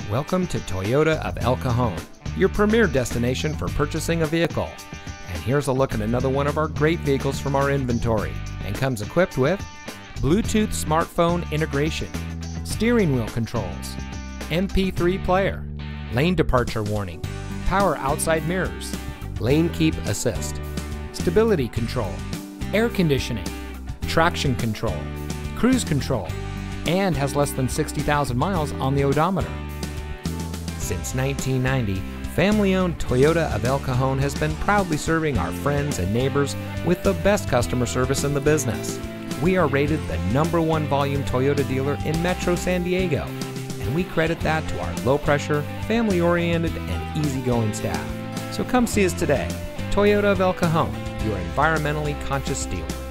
Welcome to Toyota of El Cajon, your premier destination for purchasing a vehicle. And here's a look at another one of our great vehicles from our inventory, and comes equipped with Bluetooth smartphone integration, steering wheel controls, MP3 player, lane departure warning, power outside mirrors, lane keep assist, stability control, air conditioning, traction control, cruise control, and has less than 60,000 miles on the odometer. Since 1990, family-owned Toyota of El Cajon has been proudly serving our friends and neighbors with the best customer service in the business. We are rated the #1 volume Toyota dealer in Metro San Diego, and we credit that to our low-pressure, family-oriented, and easygoing staff. So come see us today. Toyota of El Cajon, your environmentally conscious dealer.